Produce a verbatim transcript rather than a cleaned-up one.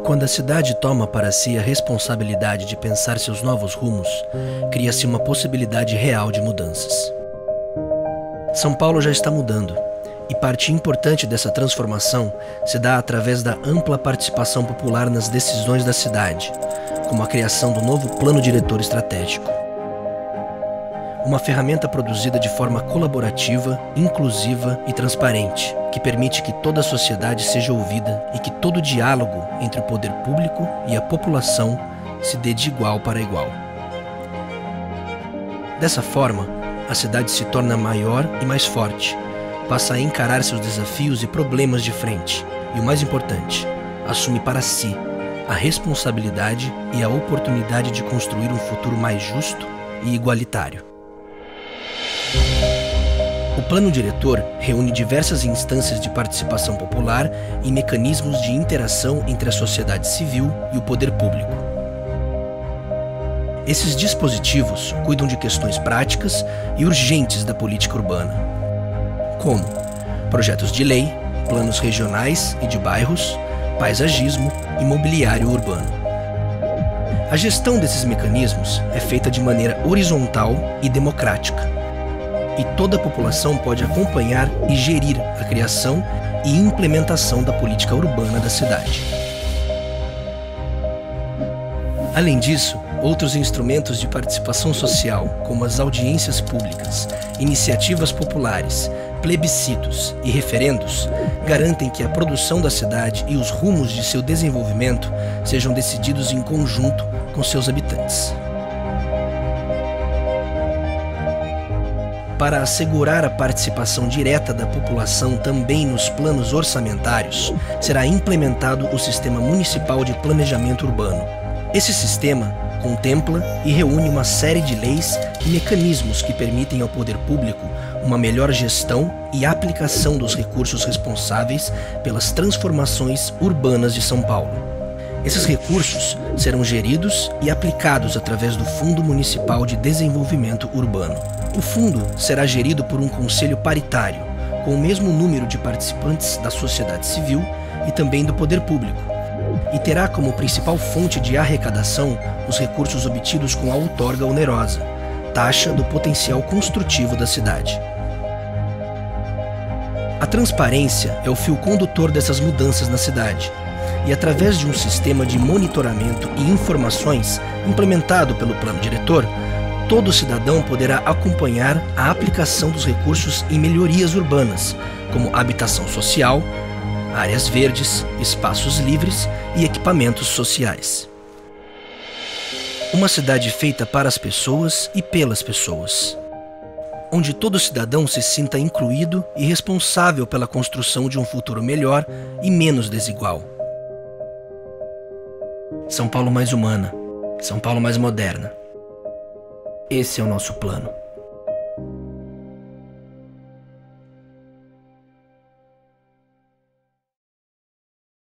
Quando a cidade toma para si a responsabilidade de pensar seus novos rumos, cria-se uma possibilidade real de mudanças. São Paulo já está mudando, e parte importante dessa transformação se dá através da ampla participação popular nas decisões da cidade, como a criação do novo Plano Diretor Estratégico. Uma ferramenta produzida de forma colaborativa, inclusiva e transparente, que permite que toda a sociedade seja ouvida e que todo diálogo entre o poder público e a população se dê de igual para igual. Dessa forma, a cidade se torna maior e mais forte, passa a encarar seus desafios e problemas de frente e, o mais importante, assume para si a responsabilidade e a oportunidade de construir um futuro mais justo e igualitário. O Plano Diretor reúne diversas instâncias de participação popular e mecanismos de interação entre a sociedade civil e o poder público. Esses dispositivos cuidam de questões práticas e urgentes da política urbana, como projetos de lei, planos regionais e de bairros, paisagismo e mobiliário urbano. A gestão desses mecanismos é feita de maneira horizontal e democrática, e toda a população pode acompanhar e gerir a criação e implementação da política urbana da cidade. Além disso, outros instrumentos de participação social, como as audiências públicas, iniciativas populares, plebiscitos e referendos, garantem que a produção da cidade e os rumos de seu desenvolvimento sejam decididos em conjunto com seus habitantes. Para assegurar a participação direta da população também nos planos orçamentários, será implementado o Sistema Municipal de Planejamento Urbano. Esse sistema contempla e reúne uma série de leis e mecanismos que permitem ao poder público uma melhor gestão e aplicação dos recursos responsáveis pelas transformações urbanas de São Paulo. Esses recursos serão geridos e aplicados através do Fundo Municipal de Desenvolvimento Urbano. O fundo será gerido por um conselho paritário, com o mesmo número de participantes da sociedade civil e também do poder público, e terá como principal fonte de arrecadação os recursos obtidos com a outorga onerosa, taxa do potencial construtivo da cidade. A transparência é o fio condutor dessas mudanças na cidade, e através de um sistema de monitoramento e informações implementado pelo Plano Diretor, todo cidadão poderá acompanhar a aplicação dos recursos em melhorias urbanas, como habitação social, áreas verdes, espaços livres e equipamentos sociais. Uma cidade feita para as pessoas e pelas pessoas, onde todo cidadão se sinta incluído e responsável pela construção de um futuro melhor e menos desigual. São Paulo mais humana, São Paulo mais moderna. Esse é o nosso plano.